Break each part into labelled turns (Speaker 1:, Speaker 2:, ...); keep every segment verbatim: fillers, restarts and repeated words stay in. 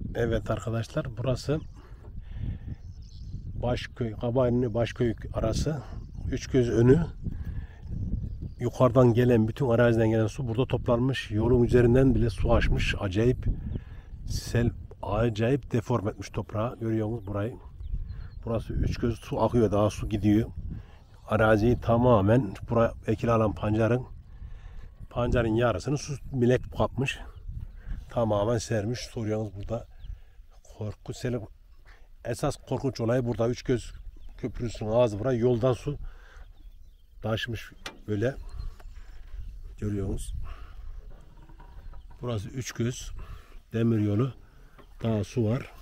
Speaker 1: Evet arkadaşlar, burası Başköy, Kabayani Başköy arası. Üçgöz önü. Yukarıdan gelen, bütün araziden gelen su burada toplanmış. Yolun üzerinden bile su açmış. Acayip sel, acayip deform etmiş toprağı. Görüyorsunuz burayı. Burası Üçgöz, su akıyor, daha su gidiyor. Araziyi tamamen, buraya ekili alan pancarın pancarın yarısını su milek kapmış. Tamamen sermiş. Soruyorsunuz burada korku seli. Esas korkunç olay burada. Üçgöz köprüsünün ağzı buraya. Yoldan su taşmış böyle. Görüyorsunuz. Burası Üçgöz demir yolu. Daha su var.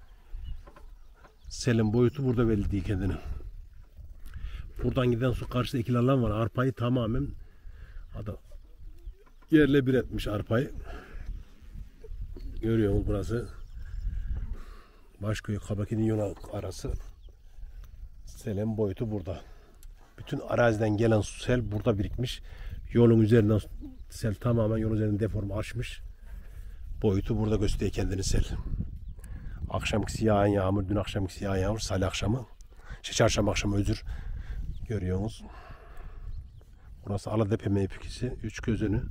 Speaker 1: Selin boyutu burada belli değil kendini. Buradan giden su, karşıda ikili alan var. Arpayı tamamen adam yerle bir etmiş arpayı. Görüyorsunuz burası. Başköy Kabakini yolu arası. Selin boyutu burada. Bütün araziden gelen su, sel burada birikmiş. Yolun üzerinden sel tamamen yolun üzerinden deforme açmış. Boyutu burada gösteriyor kendini sel. Akşamki yağan yağmur, dün akşamki yağan yağmur, salı akşamı. Şey, çarşamba akşamı özür. Görüyorsunuz. Burası Aladepe mevkisi. Üçgöz önü.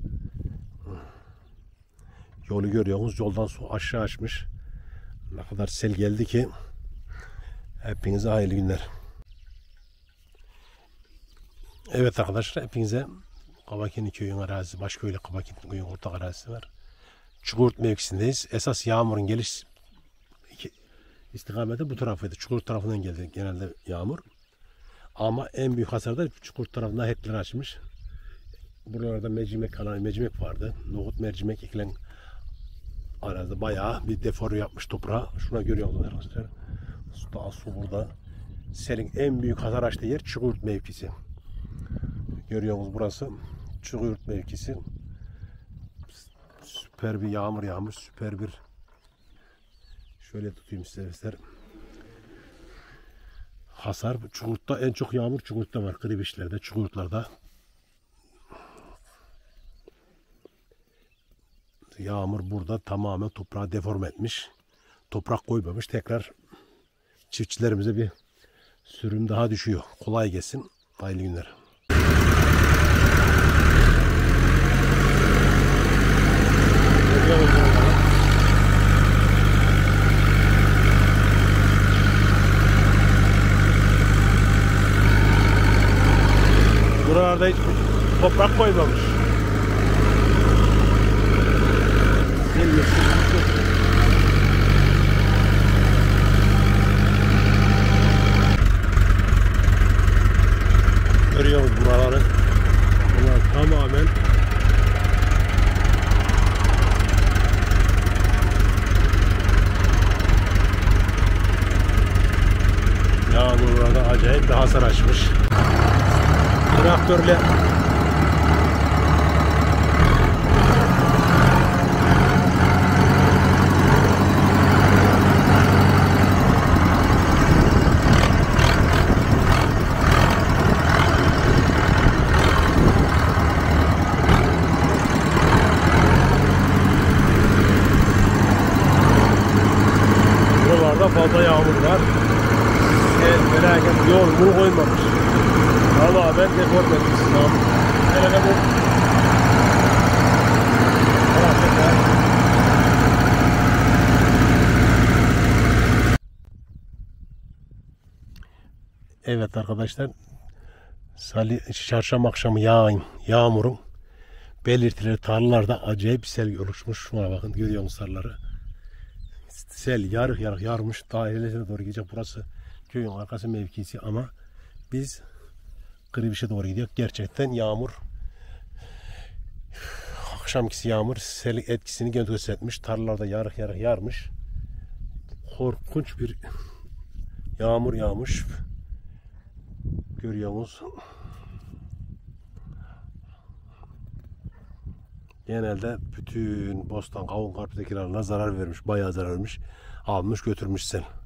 Speaker 1: Yolu görüyorsunuz. Yoldan su aşağı açmış. Ne kadar sel geldi ki. Hepinize hayırlı günler. Evet arkadaşlar, hepinize Kabakini köyün arazisi, Başköy ile Kabakini köyün ortak arazisi var. Çukurt mevkisindeyiz. Esas yağmurun geliş istikameti bu tarafıydı. Çukurt tarafından geldi genelde yağmur. Ama en büyük hasar da Çukurt tarafından hekler açmış. Buralarda mercimek kalan mercimek vardı. Nohut, mercimek ekilen arazide bayağı bir deforme yapmış toprağı. Şuna görüyorsunuz arkadaşlar. Daha su burada. Selin en büyük hasar açtığı yer Çukurt mevkisi. Görüyorsunuz burası Çukurt mevkisi. Süper bir yağmur yağmış. Süper bir, şöyle tutayım size ister. Hasar. Çukurt'ta en çok yağmur Çukurt'ta var. Kırıbişlerde, Çukurtlarda. Yağmur burada tamamen toprağı deforme etmiş. Toprak koymamış. Tekrar çiftçilerimize bir sürüm daha düşüyor. Kolay gelsin. Hayırlı günler. Buralarda hiç toprak koymamış. Görüyoruz buraları. Bunlar tamamen yağmurlarda acayip bir hasar açmış. Traktörle buralarda fazla yağmur var. El felaket, yol bunu koymamış. Ama ben deform etmişsin abi. Hele bu. Evet arkadaşlar, Salı, çarşamba akşamı yağan yağmurun belirtileri tarlalarda acayip sel oluşmuş. Şuna bakın, görüyor musunuz sarıları? Sel yarık yarık yarmış. Daha ilerisine doğru gidecek. Burası köyün arkası mevkisi ama biz Kırıbiş'e doğru gidiyor. Gerçekten yağmur, akşamkisi yağmur sel etkisini göstermiş. Tarlalarda yarık yarık yarmış. Korkunç bir yağmur yağmış. Görüyorsunuz. Genelde bütün bostan, kavun, karpuz ekilerine zarar vermiş. Bayağı zarar vermiş. Almış götürmüş sel.